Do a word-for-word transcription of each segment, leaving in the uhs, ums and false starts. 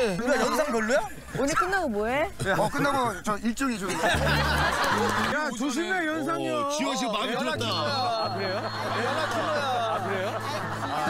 왜? 누나 연상 별로야? 오늘 끝나고 뭐해? 어 끝나고 저 일정이 좀. 야 조심해 연상이 형. 지원 씨 마음에 들었다. 아 그래요? 연하 킬러야. 아 그래요?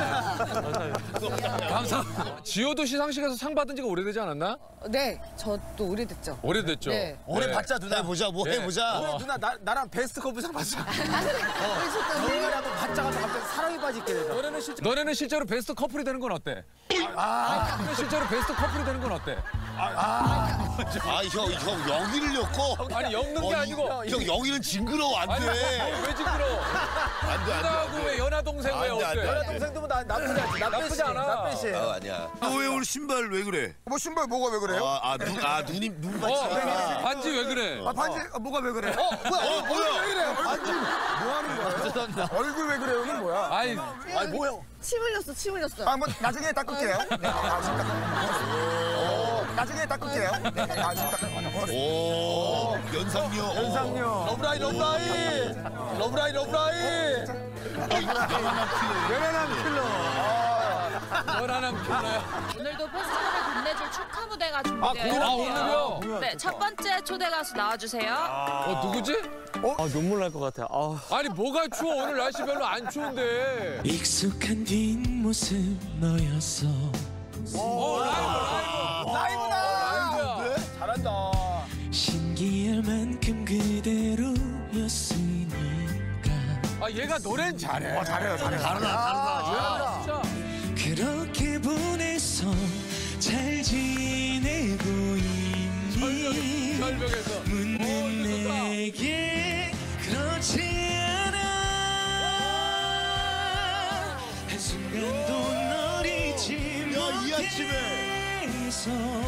감사. 지효도 시상식에서 상 받은 지가 오래되지 않았나? 네, 저 또 오래됐죠. 오래됐죠. 네. 오래 봤자 누나. 해보자, 뭐 네. 해보자. 어. 누나 나, 나랑 베스트 커플상 봤어. 너희가 한번 봤자가 갑자기 사랑에 빠질게 되죠. 너네는, 실, 너네는 실제로 베스트 커플이 되는 건 어때? 아, 너네는 실제로 베스트 커플이 되는 건 어때? 아, 형, 형 여기를 엮고. 아니 엮는 게 어, 아니고. 형 여기는 징그러워, 안 아니, 돼. 왜 징그러워? 안 돼, 안 돼. 누나하고 왜 연하 동생 왜 안 돼, 안 어때? 돼, 안 돼. 동생도 뭐 나, 나쁘지 않지. 나쁘지 않아. 나쁘지. 어, 아니야. 너 왜 오늘 신발 왜 그래? 뭐 신발 뭐가 왜 그래요? 아, 아, 눈, 아 눈이, 눈 어, 반지가. 반지 왜 그래? 아 반지 아, 뭐가 왜 그래? 어 뭐야? 어, 뭐야? 왜 그래? 반지 뭐 하는 거야? 얼굴 왜 그래요는 뭐야? 아이, 아니 뭐야? 침 흘렸어, 침 흘렸어. 아 뭐 나중에 닦을게요. 네, 아 지금 닦. 나중에 닦을게요. 네, 아 지금 닦. 오, 연상녀. 연상녀. 러브라이 러브라이. 러브라이 러브라이. 연하남 킬러. 연하남 킬러야. 오늘도 페스티벌을 끝내줄 축하 무대가 준비되어 아, 있는데요. 오늘요? 네, 첫 번째 초대 가수 나와주세요. 어, 누구지? 아 눈물 날 것 같아. 아. 아니, 뭐가 추워? 오늘 날씨 별로 안 추운데. 익숙한 뒷모습 너였어. 어, 라이브, 라이브. 라이브다. 라이브야. 잘한다. 신기할 만큼 그대로였으니까. 아, 얘가 노래는 잘해. 어 잘해요 잘해. 다르다, 다르다. 야, 진짜. 그렇게 보내서 잘 지내고 있니? 절벽에서. 묻는 오, 이거 좋다. 내게 그렇지 않아. 한순간도 널 잊지 야, 이 아침에. 못해서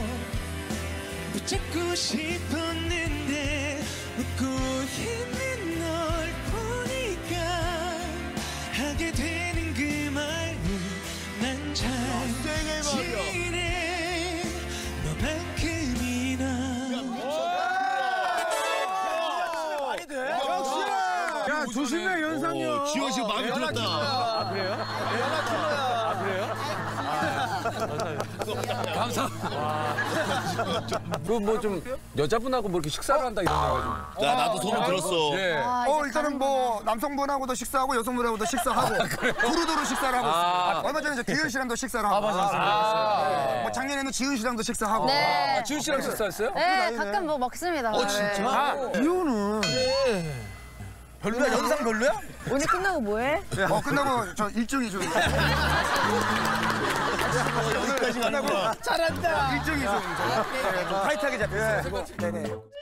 붙잡고 싶었는데 웃고 있는 널 보니까 하게 되는 그 말은 난 잘 지내 너만큼이나. 말이 돼? 야 조심해 연상이 형. 어, 지원 씨 마음에 들었다. 아 그래요? 연하 킬러야. 아 그래요? 감사. 그 뭐 좀 여자분하고 뭐 이렇게 식사를 한다 이런 얘기가 좀. 자, 나도 소문 들었어. 예. 어 일단은 뭐 남성분하고도 식사하고 여성분하고도 식사하고 두루두루 식사를 하고 있습니다. 얼마 전에 이제 기은 씨랑도 식사를 하고. 아, 뭐 작년에는 지은 씨랑도 식사하고. 네. 아, 지훈 씨랑 식사했어요? 네, 가끔 뭐 먹습니다. 어, 진짜? 아, 이유는 별로야? 연상 별로야? 오늘 끝나고 뭐해? 어 끝나고 저 일정이 좀. 여기까지 가는구나. 잘한다. 일정이 좀. 타이트하게 잡혔어. 네네.